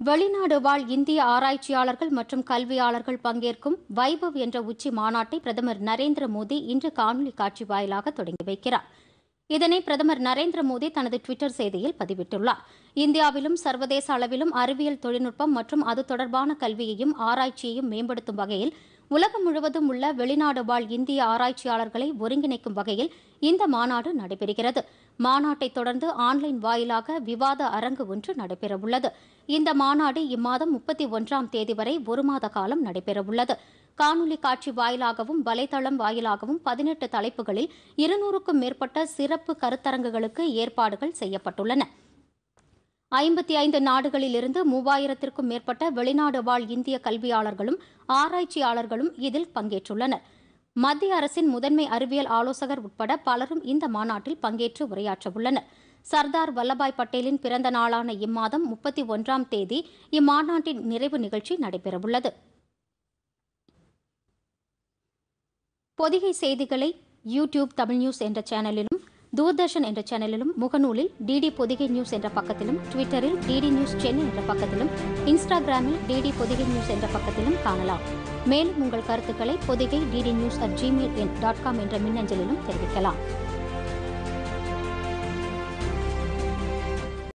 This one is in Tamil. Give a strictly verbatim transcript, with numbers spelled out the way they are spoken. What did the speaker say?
வெளிநாடு வாழ் இந்திய ஆராய்ச்சியாளர்கள் மற்றும் கல்வியாளர்கள் பங்கேற்கும் வைபவ் என்ற உச்சி மாநாட்டை பிரதமர் நரேந்திர மோடி இன்று காணொலி காட்சி வாயிலாக தொடங்கி வைக்கிறார். இதனை பிரதமர் நரேந்திர மோடி தனது டுவிட்டர் செய்தியில் பதிவிட்டுள்ளார். இந்தியாவிலும் சர்வதேச அளவிலும் அறிவியல் தொழில்நுட்பம் மற்றும் அது தொடர்பான கல்வியையும் ஆராய்ச்சியையும் மேம்படுத்தும் வகையில் உலகம் முழுவதும் உள்ள வெளிநாடு வாழ் இந்திய ஆராய்ச்சியாளர்களை ஒருங்கிணைக்கும் வகையில் இந்த மாநாடு நடைபெறுகிறது. மாநாட்டை தொடர்ந்து ஆன்லைன் வாயிலாக விவாத அரங்கு ஒன்று நடைபெறவுள்ளது. இந்த மாநாடு இம்மாதம் முப்பத்தி ஒன்றாம் தேதி வரை ஒரு மாத காலம் நடைபெறவுள்ளது. காணொலி காட்சி வாயிலாகவும் வலைதளம் வாயிலாகவும் பதினெட்டு தலைப்புகளில் இருநூறுக்கும் மேற்பட்ட சிறப்பு கருத்தரங்குகளுக்கு ஏற்பாடுகள் செய்யப்பட்டுள்ளன. ஐம்பத்தி ஐந்து நாடுகளிலிருந்து மூவாயிரத்திற்கும் மேற்பட்ட வெளிநாடு வாழ் இந்திய கல்வியாளர்களும் ஆராய்ச்சியாளர்களும் இதில் பங்கேற்றுள்ளனர். மத்திய அரசின் முதன்மை அறிவியல் ஆலோசகர் உட்பட பலரும் இந்த மாநாட்டில் பங்கேற்று உரையாற்றவுள்ளனர். சர்தார் வல்லபாய் பட்டேலின் பிறந்த நாளான இம்மாதம் முப்பத்தி ஒன்றாம் தேதி இம்மாநாட்டின் நிறைவு நிகழ்ச்சி நடைபெறவுள்ளது. பொதிகை செய்திகளை யூடியூப் தமிழ் நியூஸ் என்ற சேனலிலும், தூர்தர்ஷன் என்ற சேனலிலும், முகநூலில் டிடி பொதிகை நியூஸ் என்ற பக்கத்திலும், ட்விட்டரில் டிடி நியூஸ் சென்னை என்ற பக்கத்திலும், இன்ஸ்டாகிராமில் டிடி பொதிகை நியூஸ் என்ற பக்கத்திலும் காணலாம். மேலும் உங்கள் கருத்துக்களை Pothigai DD news at gmail dot com என்ற மின்னஞ்சலிலும் தெரிவிக்கலாம்.